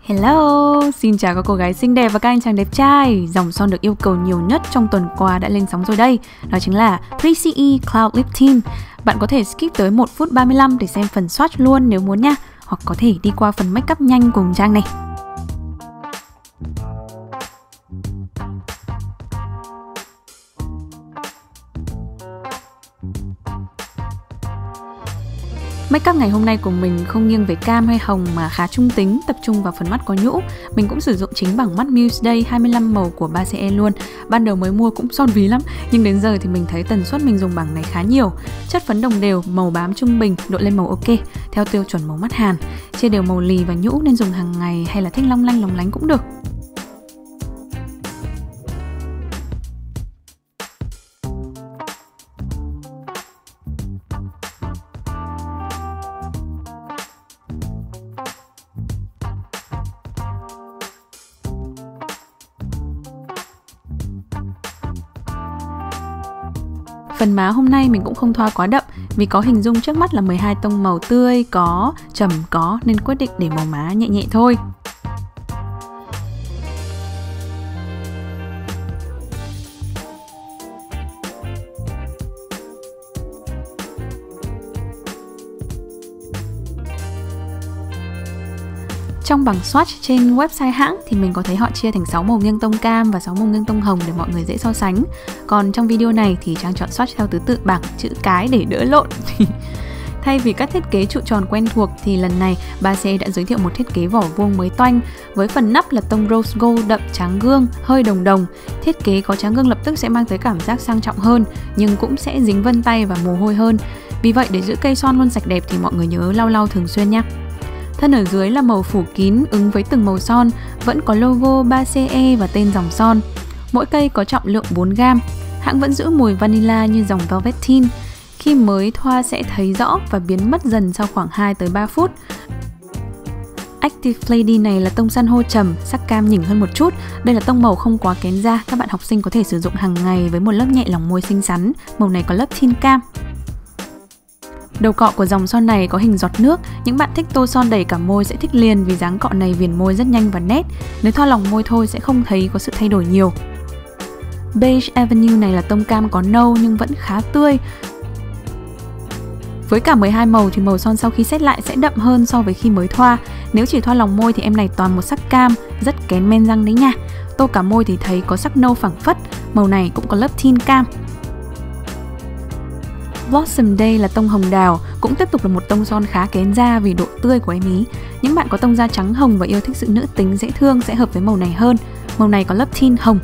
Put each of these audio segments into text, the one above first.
Hello, xin chào các cô gái xinh đẹp và các anh chàng đẹp trai. Dòng son được yêu cầu nhiều nhất trong tuần qua đã lên sóng rồi đây. Đó chính là PCE Cloud Lip Tint. Bạn có thể skip tới 1 phút 35 để xem phần swatch luôn nếu muốn nha. Hoặc có thể đi qua phần make up nhanh cùng Trang này. Make up ngày hôm nay của mình không nghiêng về cam hay hồng mà khá trung tính, tập trung vào phần mắt có nhũ. Mình cũng sử dụng chính bảng mắt Muse Day 25 màu của 3CE luôn. Ban đầu mới mua cũng son ví lắm, nhưng đến giờ thì mình thấy tần suất mình dùng bảng này khá nhiều. Chất phấn đồng đều, màu bám trung bình, độ lên màu ok, theo tiêu chuẩn màu mắt Hàn. Chia đều màu lì và nhũ nên dùng hàng ngày hay là thích long lanh lóng lánh cũng được. Phần má hôm nay mình cũng không thoa quá đậm vì có hình dung trước mắt là 12 tông màu tươi, có, trầm có nên quyết định để màu má nhẹ nhẹ thôi. Trong bảng swatch trên website hãng thì mình có thấy họ chia thành 6 màu nghiêng tông cam và 6 màu nghiêng tông hồng để mọi người dễ so sánh. Còn trong video này thì Trang chọn swatch theo thứ tự bảng chữ cái để đỡ lộn. Thay vì các thiết kế trụ tròn quen thuộc thì lần này 3CE đã giới thiệu một thiết kế vỏ vuông mới toanh. Với phần nắp là tông rose gold đậm tráng gương, hơi đồng đồng. Thiết kế có tráng gương lập tức sẽ mang tới cảm giác sang trọng hơn, nhưng cũng sẽ dính vân tay và mồ hôi hơn. Vì vậy để giữ cây son luôn sạch đẹp thì mọi người nhớ lau lau thường xuyên nhé. Thân ở dưới là màu phủ kín ứng với từng màu son, vẫn có logo 3CE và tên dòng son. Mỗi cây có trọng lượng 4g. Hãng vẫn giữ mùi vanilla như dòng Velveteen. Khi mới thoa sẽ thấy rõ và biến mất dần sau khoảng 2 tới 3 phút. Active Lady này là tông san hô trầm, sắc cam nhỉnh hơn một chút. Đây là tông màu không quá kén da, các bạn học sinh có thể sử dụng hàng ngày với một lớp nhẹ lòng môi xinh xắn. Màu này có lớp tint cam. Đầu cọ của dòng son này có hình giọt nước, những bạn thích tô son đầy cả môi sẽ thích liền vì dáng cọ này viền môi rất nhanh và nét. Nếu thoa lòng môi thôi sẽ không thấy có sự thay đổi nhiều. Beige Avenue này là tông cam có nâu nhưng vẫn khá tươi. Với cả 12 màu thì màu son sau khi set lại sẽ đậm hơn so với khi mới thoa. Nếu chỉ thoa lòng môi thì em này toàn một sắc cam, rất kén men răng đấy nha. Tô cả môi thì thấy có sắc nâu phảng phất, màu này cũng có lớp tint cam. Blossom Day là tông hồng đào, cũng tiếp tục là một tông son khá kén da vì độ tươi của em ý. Những bạn có tông da trắng hồng và yêu thích sự nữ tính dễ thương sẽ hợp với màu này hơn. Màu này có lớp tint hồng.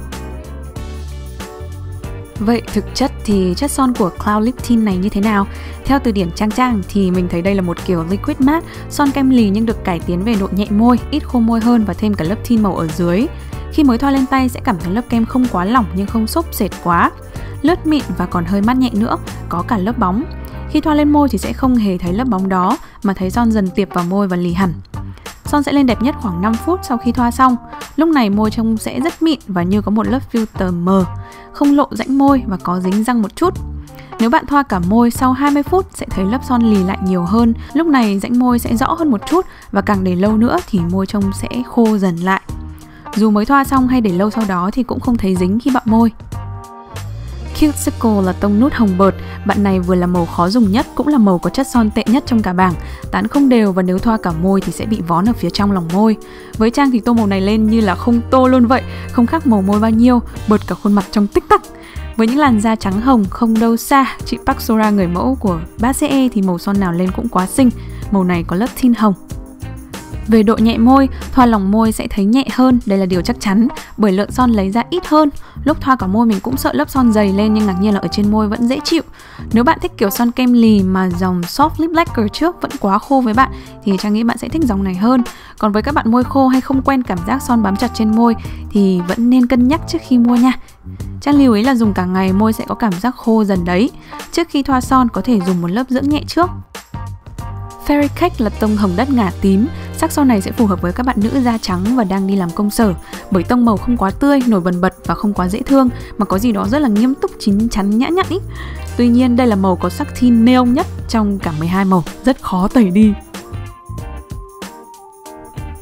Vậy thực chất thì chất son của Cloud Lip Tint này như thế nào? Theo từ điển Trang thì mình thấy đây là một kiểu liquid matte, son kem lì nhưng được cải tiến về độ nhẹ môi, ít khô môi hơn và thêm cả lớp tint màu ở dưới. Khi mới thoa lên tay sẽ cảm thấy lớp kem không quá lỏng nhưng không xốp sệt quá, lướt mịn và còn hơi mát nhẹ nữa, có cả lớp bóng. Khi thoa lên môi thì sẽ không hề thấy lớp bóng đó mà thấy son dần tiệp vào môi và lì hẳn. Son sẽ lên đẹp nhất khoảng 5 phút sau khi thoa xong. Lúc này môi trông sẽ rất mịn và như có một lớp filter mờ, không lộ rãnh môi và có dính răng một chút. Nếu bạn thoa cả môi sau 20 phút sẽ thấy lớp son lì lại nhiều hơn. Lúc này rãnh môi sẽ rõ hơn một chút và càng để lâu nữa thì môi trông sẽ khô dần lại. Dù mới thoa xong hay để lâu sau đó thì cũng không thấy dính khi bặm môi. Cuticle là tông nút hồng bợt, bạn này vừa là màu khó dùng nhất cũng là màu có chất son tệ nhất trong cả bảng. Tán không đều và nếu thoa cả môi thì sẽ bị vón ở phía trong lòng môi. Với Trang thì tô màu này lên như là không tô luôn vậy, không khác màu môi bao nhiêu, bợt cả khuôn mặt trong tích tắc. Với những làn da trắng hồng không đâu xa, chị Park Sora người mẫu của 3CE thì màu son nào lên cũng quá xinh. Màu này có lớp tint hồng. Về độ nhẹ môi, thoa lòng môi sẽ thấy nhẹ hơn, đây là điều chắc chắn, bởi lượng son lấy ra ít hơn. Lúc thoa cả môi mình cũng sợ lớp son dày lên nhưng ngạc nhiên là ở trên môi vẫn dễ chịu. Nếu bạn thích kiểu son kem lì mà dòng Soft Lip Lacquer trước vẫn quá khô với bạn thì Trang nghĩ bạn sẽ thích dòng này hơn. Còn với các bạn môi khô hay không quen cảm giác son bám chặt trên môi thì vẫn nên cân nhắc trước khi mua nha. Trang lưu ý là dùng cả ngày môi sẽ có cảm giác khô dần đấy. Trước khi thoa son có thể dùng một lớp dưỡng nhẹ trước. Fairy Cake là tông hồng đất ngả tím. Sắc son này sẽ phù hợp với các bạn nữ da trắng và đang đi làm công sở, bởi tông màu không quá tươi, nổi bần bật và không quá dễ thương, mà có gì đó rất là nghiêm túc, chín chắn, nhã nhặn ý. Tuy nhiên đây là màu có sắc tint neon nhất trong cả 12 màu, rất khó tẩy đi.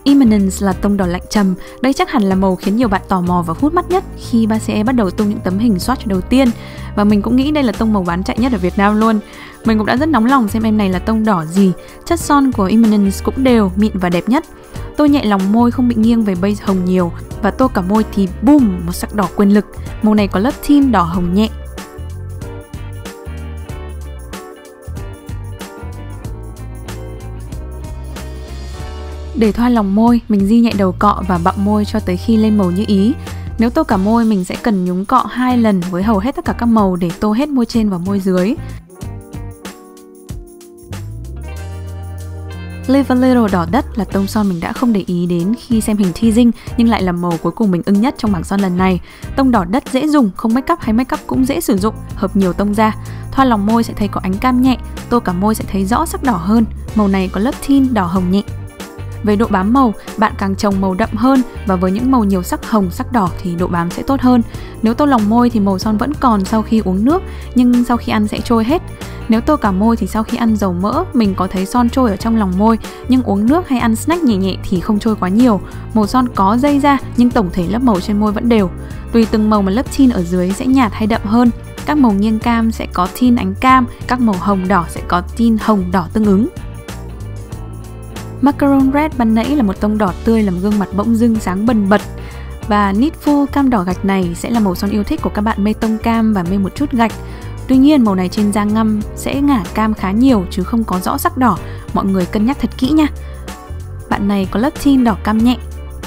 Eminence là tông đỏ lạnh trầm. Đây chắc hẳn là màu khiến nhiều bạn tò mò và hút mắt nhất khi BCE bắt đầu tung những tấm hình swatch đầu tiên. Và mình cũng nghĩ đây là tông màu bán chạy nhất ở Việt Nam luôn. Mình cũng đã rất nóng lòng xem em này là tông đỏ gì. Chất son của Eminence cũng đều, mịn và đẹp nhất. Tô nhẹ lòng môi không bị nghiêng về base hồng nhiều. Và tô cả môi thì boom, một sắc đỏ quyền lực. Màu này có lớp tint đỏ hồng nhẹ. Để thoa lòng môi, mình di nhẹ đầu cọ và bặm môi cho tới khi lên màu như ý. Nếu tô cả môi, mình sẽ cần nhúng cọ 2 lần với hầu hết tất cả các màu để tô hết môi trên và môi dưới. Live a Little đỏ đất là tông son mình đã không để ý đến khi xem hình teasing, nhưng lại là màu cuối cùng mình ưng nhất trong bảng son lần này. Tông đỏ đất dễ dùng, không make up hay make up cũng dễ sử dụng, hợp nhiều tông da. Thoa lòng môi sẽ thấy có ánh cam nhẹ, tô cả môi sẽ thấy rõ sắc đỏ hơn. Màu này có lớp tint đỏ hồng nhẹ. Về độ bám màu, bạn càng trồng màu đậm hơn và với những màu nhiều sắc hồng, sắc đỏ thì độ bám sẽ tốt hơn. Nếu tô lòng môi thì màu son vẫn còn sau khi uống nước, nhưng sau khi ăn sẽ trôi hết. Nếu tô cả môi thì sau khi ăn dầu mỡ, mình có thấy son trôi ở trong lòng môi, nhưng uống nước hay ăn snack nhẹ nhẹ thì không trôi quá nhiều. Màu son có dây ra nhưng tổng thể lớp màu trên môi vẫn đều. Tùy từng màu mà lớp tint ở dưới sẽ nhạt hay đậm hơn. Các màu nghiêng cam sẽ có tint ánh cam, các màu hồng đỏ sẽ có tint hồng đỏ tương ứng. Macaron Red ban nãy là một tông đỏ tươi làm gương mặt bỗng dưng sáng bần bật. Và Needful cam đỏ gạch này sẽ là màu son yêu thích của các bạn mê tông cam và mê một chút gạch. Tuy nhiên màu này trên da ngâm sẽ ngả cam khá nhiều chứ không có rõ sắc đỏ. Mọi người cân nhắc thật kỹ nha. Bạn này có lớp tint đỏ cam nhẹ.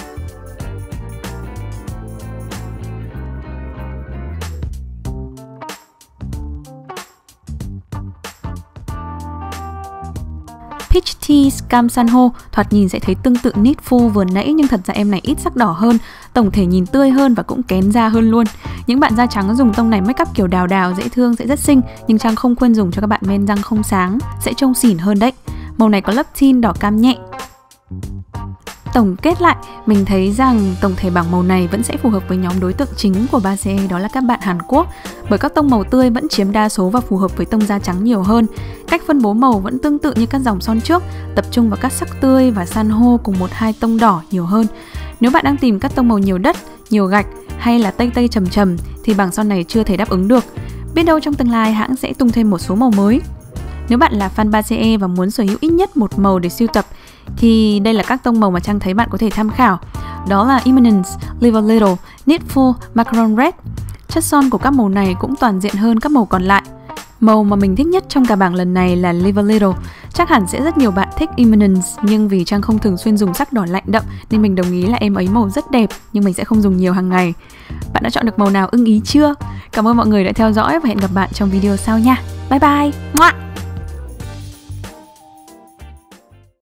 Peach Tea cam san hô thoạt nhìn sẽ thấy tương tự Needful vừa nãy, nhưng thật ra em này ít sắc đỏ hơn, tổng thể nhìn tươi hơn và cũng kén da hơn luôn. Những bạn da trắng dùng tông này make up kiểu đào đào dễ thương sẽ rất xinh, nhưng Trang không khuyên dùng cho các bạn men răng không sáng, sẽ trông xỉn hơn đấy. Màu này có lớp tint đỏ cam nhẹ. Tổng kết lại, mình thấy rằng tổng thể bảng màu này vẫn sẽ phù hợp với nhóm đối tượng chính của BCE, đó là các bạn Hàn Quốc, bởi các tông màu tươi vẫn chiếm đa số và phù hợp với tông da trắng nhiều hơn. Cách phân bố màu vẫn tương tự như các dòng son trước, tập trung vào các sắc tươi và san hô cùng 1-2 tông đỏ nhiều hơn. Nếu bạn đang tìm các tông màu nhiều đất, nhiều gạch hay là tây tây trầm trầm thì bảng son này chưa thể đáp ứng được. Biết đâu trong tương lai hãng sẽ tung thêm một số màu mới. Nếu bạn là fan BCE và muốn sở hữu ít nhất một màu để sưu tập thì đây là các tông màu mà Trang thấy bạn có thể tham khảo. Đó là Eminence, Live a Little, Needful, Macaron Red. Chất son của các màu này cũng toàn diện hơn các màu còn lại. Màu mà mình thích nhất trong cả bảng lần này là Live a Little. Chắc hẳn sẽ rất nhiều bạn thích Eminence, nhưng vì Trang không thường xuyên dùng sắc đỏ lạnh đậm nên mình đồng ý là em ấy màu rất đẹp, nhưng mình sẽ không dùng nhiều hàng ngày. Bạn đã chọn được màu nào ưng ý chưa? Cảm ơn mọi người đã theo dõi và hẹn gặp bạn trong video sau nha. Bye bye!